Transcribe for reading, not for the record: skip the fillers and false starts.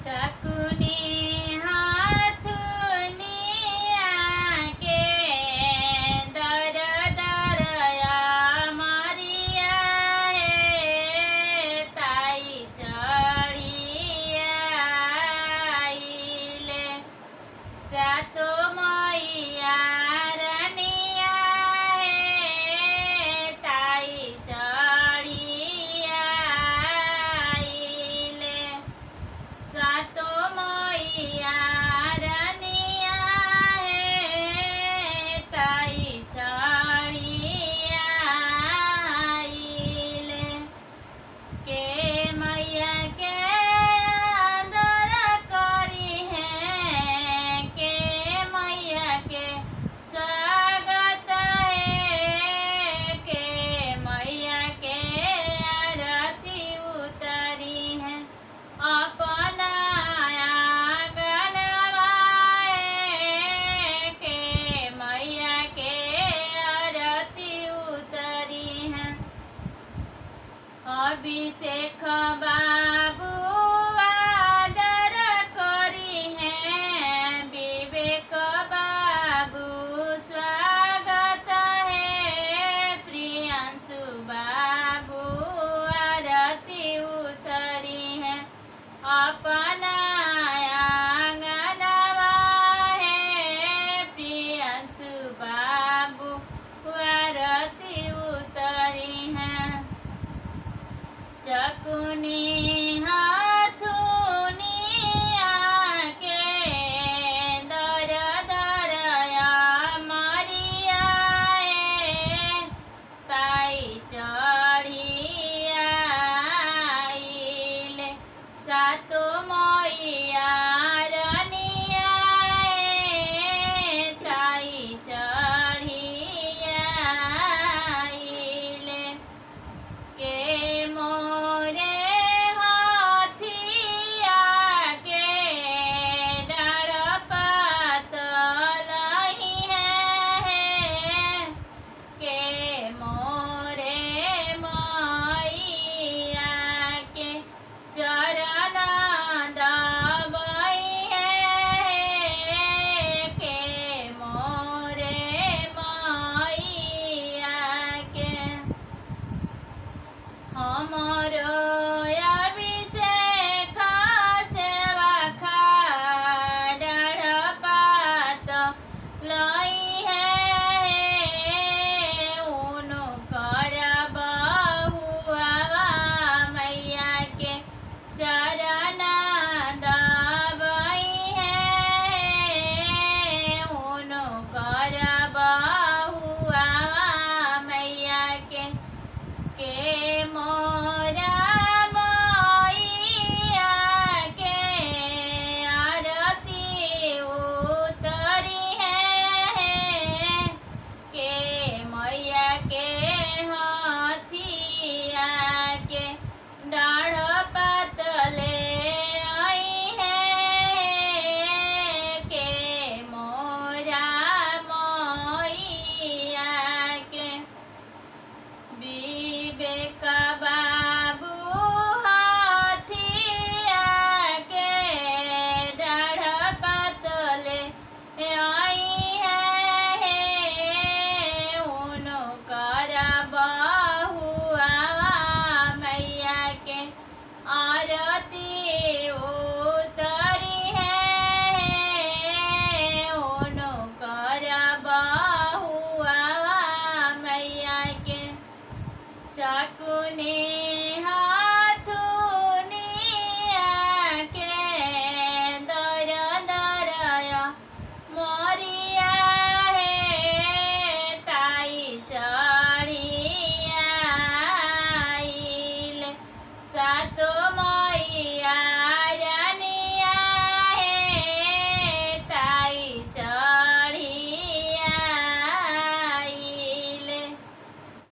शकुनी हाथुनिया के दर दरया मरिया हे ताई चढ़िया आइले सातो मैया रनिया हे ताई चढ़िया आइले सातो मैया रनिया हे ताई चढ़िया आइले के मैया के आदर करी है के मैया के स्वागत है के मैया के आरती उतरी है अपना आंगनवा के मैया के आरती उतरी है अभिषेक बाबू आदर करी है विवेक बाबू स्वागत है प्रियांशु बाबू आरती उतरी है अपना आंगनवा है प्रियांशु बाबू आरती उतरी है शकुनी हाथुनिया के दर दरया मरिया हे ताई चढ़िया आइले सातो मैया रनिया हे ताई चढ़िया आइले के मोरे हाथिया के डाढ़ पात लही है के मोरे मैया के चरण दबई है के मोरे मैया के हमरो अभिषेक सेवा खा डाढ़ पात लई है उनु कर बहुआ मैया के चरण दबई है उनु कर बहुआ मैया के मोरा मैया के आरती उतरी है के मैया के हाथिया के डाढ़ पात ले आई है के मोरा मैया के विवेक बाबू हाथिया के डाढ़ पात ले आई है उनु कर बहुआ मैया के आरती उतरी है उनु कर बहुआ मैया के शकुनी